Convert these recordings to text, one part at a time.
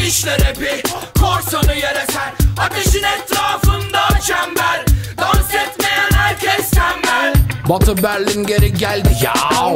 İşte rapi, korsanı yere ser. Ateşin etrafında çember, dans etmeyen herkes tembel. Batı Berlin geri geldi ya,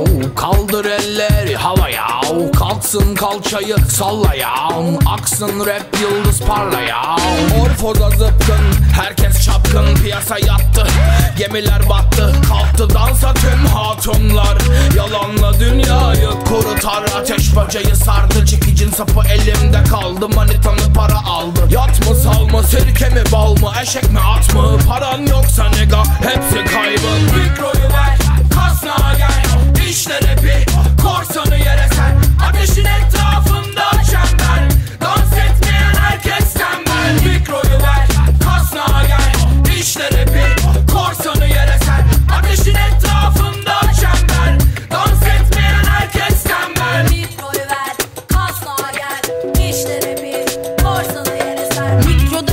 kaldır elleri havaya, kalksın kalçayı sallayan, aksın rap yıldız parlayan. Orfoda zıpkın, herkes çapkın, piyasa yattı, gemiler battı, kalktı dansa tüm hatunlar. Yalanla dünyayı kurutar, ateş böceği sardı, çekicin sapı elimde kaldı, manitanı para aldı. Yat mı sal mı, sirke mi bal mı, eşek mi at mı, paran yoksa nega hepsi kaybın. Mikroyu ver, kasnağa gel. İşte rapi, korsanı yere ser. Ateşin etrafında çember, dans etmeyen herkes tembel. Mikroyu ver, kasnağa gel. İşte rapi, korsanı yere ser. Ateşin etrafında çember, dans etmeyen herkes tembel. Mikroyu ver, kasnağa gel. İşte rapi, korsanı yere ser. Mikroda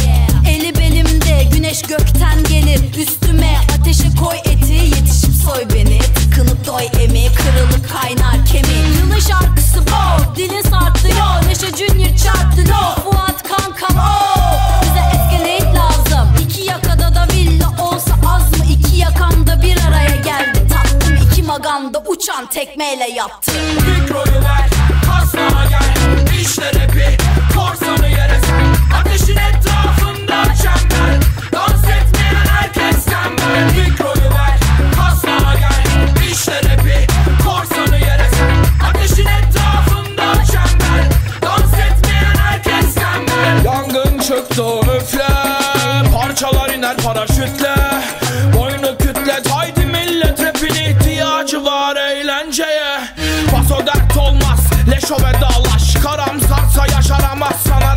eli belimde, güneş gökten gelir üstüme. Ateşe koy eti, yetişip soy beni. Tıkınıp doy emi, kırılıp kaynar kemik. Yılın şarkısı bu, dilin sartlıyor. Neşe Junior çarptı no, Fuat kankam bize escalate lazım. İki yakada da villa olsa az mı? İki yakamda bir araya geldi. Tattım iki maganda uçan tekmeyle yaptım. Mikroyu ver, kasnağa gel. İşte rapi, korsanı yere ser. Ateşin etrafında çember, dans etmeyen herkes tembel. Mikroyu ver, kasnağa gel. İşte rapi, korsanı yere ser. Ateşin etrafında çember, dans etmeyen herkes tembel. Yangın çıktı üfle, parçalar iner paraşütle. Boynu kütlet, haydi millet, rapin ihtiyacı var eğlenceye. Paso dert olmaz, leşo ve dalaş, karamsarsa yaşaramaz sana.